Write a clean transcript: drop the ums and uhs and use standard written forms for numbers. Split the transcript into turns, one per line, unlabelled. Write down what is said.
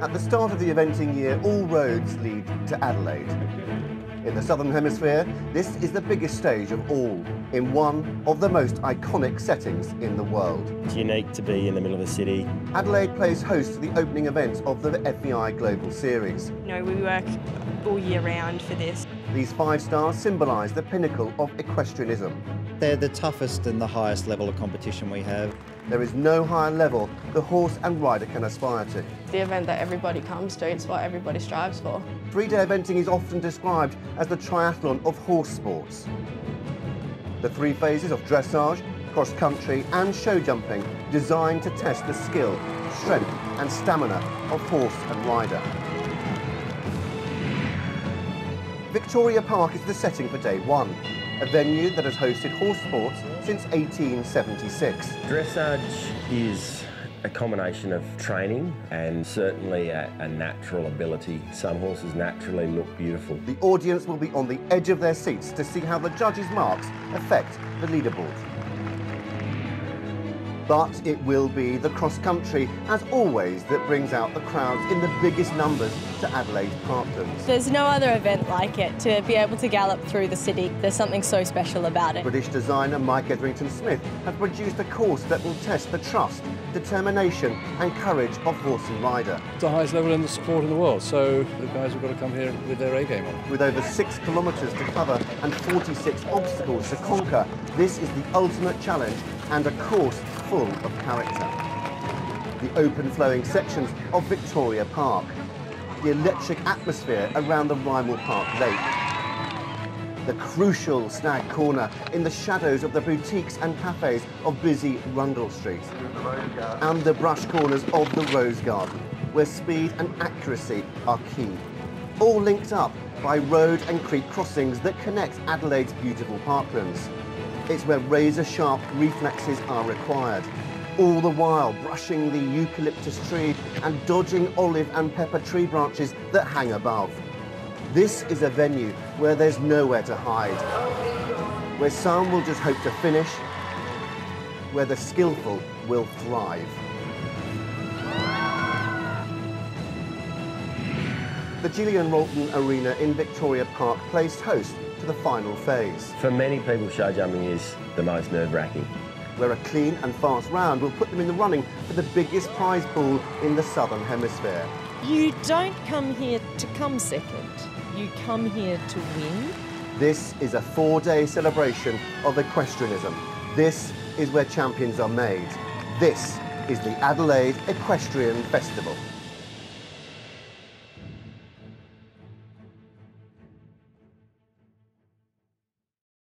At the start of the eventing year, all roads lead to Adelaide. In the Southern Hemisphere, this is the biggest stage of all, in one of the most iconic settings in the world.
It's unique to be in the middle of the city.
Adelaide plays host to the opening event of the FEI Global Series.
You know, we work all year round for this.
These 5 stars symbolise the pinnacle of equestrianism.
They're the toughest and the highest level of competition we have.
There is no higher level the horse and rider can aspire to.
It's the event that everybody comes to, it's what everybody strives for.
3-day eventing is often described as the triathlon of horse sports. The 3 phases of dressage, cross-country and show jumping designed to test the skill, strength and stamina of horse and rider. Victoria Park is the setting for day 1, a venue that has hosted horse sports since 1876.
Dressage is a combination of training and certainly a natural ability. Some horses naturally look beautiful.
The audience will be on the edge of their seats to see how the judges' marks affect the leaderboard. But it will be the cross-country, as always, that brings out the crowds in the biggest numbers to Adelaide Parklands.
There's no other event like it. To be able to gallop through the city, there's something so special about it.
British designer Mike Etherington Smith has produced a course that will test the trust, determination and courage of horse and rider.
It's the highest level in the sport in the world, so the guys have got to come here with their A game on.
With over 6 kilometres to cover and 46 obstacles to conquer, this is the ultimate challenge and a course full of character. The open-flowing sections of Victoria Park, the electric atmosphere around the Rymal Park Lake, the crucial Stag Corner in the shadows of the boutiques and cafes of busy Rundle Street, and the brush corners of the Rose Garden, where speed and accuracy are key. All linked up by road and creek crossings that connect Adelaide's beautiful parklands. It's where razor-sharp reflexes are required, all the while brushing the eucalyptus tree and dodging olive and pepper tree branches that hang above. This is a venue where there's nowhere to hide, where some will just hope to finish, where the skillful will thrive. The Gillian Rolton Arena in Victoria Park placed host to the final phase.
For many people, show jumping is the most nerve-wracking.
Where a clean and fast round will put them in the running for the biggest prize pool in the Southern Hemisphere.
You don't come here to come second, you come here to win.
This is a 4-day celebration of equestrianism. This is where champions are made. This is the Adelaide Equestrian Festival.